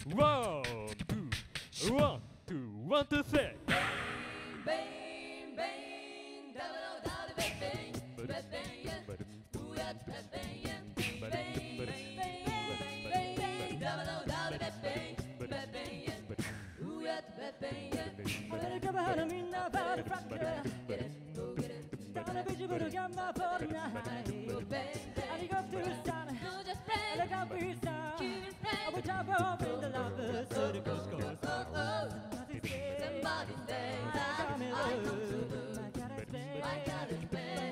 One, two, one, two, one, two, three. Bang, bang, double, double, bang, bang, bang, bang, yeah. Ooh, yeah, bang, bang, yeah. Bang, bang, bang, bang, double, double, bang, bang, bang, bang, yeah. Ooh, yeah, bang, bang, yeah. 하늘을 가봐 하나 민나 바로 rocker Get it, go get it. 다운의 비집으로 감아 버린 나이 Go bang, bang. 아리가 둘산 No, just bang. 내가 비싸 Keep it I will bang. top up in the lovers so the goes goes Somebody say that I come to I gotta stay I gotta spend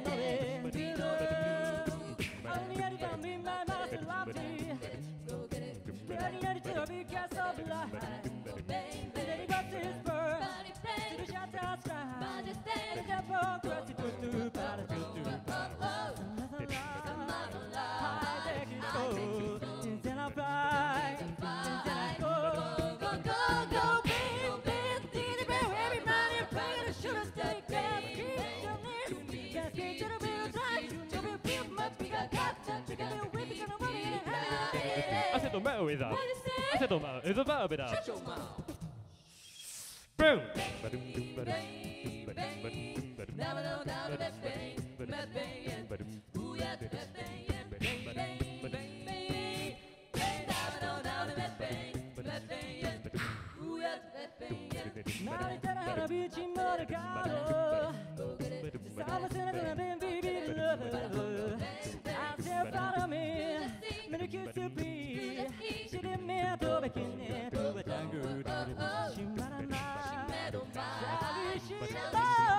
Only anytime me my master lovely Go get it. Ready to be cast of life Bang, Then he got his bird body To bang. the shot outside Body And stand. the ball cross it to do para to do Somebody lie. I take it go Then I fly Then I go Go, go, go, bang, bang. Did it bang, everybody bang. Should have stayed bang, bang. Just get to the middle time You know we feel much bigger Got that you gotta whip it Gonna run it and have it I said the man with that. What is it? I said the man is a verb with that. Shut your mouth. Boom. Bang, bang. Double, double, bang, bang, bang, bang, yeah. Ooh, yeah, bang, bang, yeah. Bang, bang, bang, bang. Bang, double, double, bang, bang, bang, bang, yeah. Ooh, yeah, bang, bang, yeah. 나를 따라 하나 비친 머리 가로 Go get it. 싸움을 나 baby love I said follow me Many kiss to be She didn't mean to be kin to a tango 신발한 말 자기 싫어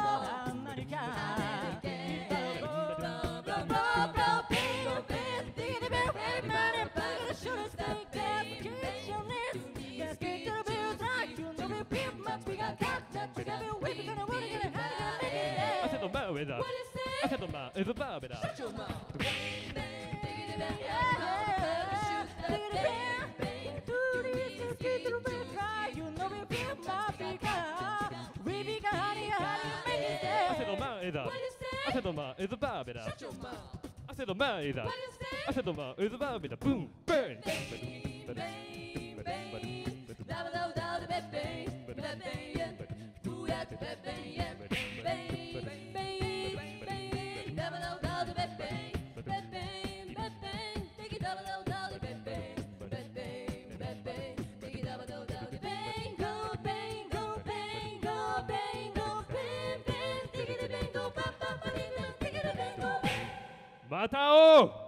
아메리카 I said the man with that. What is it? I said the man is a verb with that. Shut your mouth. I said the man is that. What is I it? said the man is a verb with that. Shut your mouth. I said the man is that. What is I it? said the man is a verb with that. Boom. Burn. Bang, bang, bang. Double, double, double, bang, bang, bang, bang, yeah. Ooh, yeah, bang, bang, yeah. Bang, bang, bang. Double, double, double, bang, bang, bang, bang, bang, bang. Take it double, double, double, bang, bang, bang, bang, bang, bang. Take it double, double, double, bang, go, bang, go, bang, go, bang, go, bang, bang. Take it, bang, go, bang, bang, bang, bang. Take it, bang, go, bang. また会おう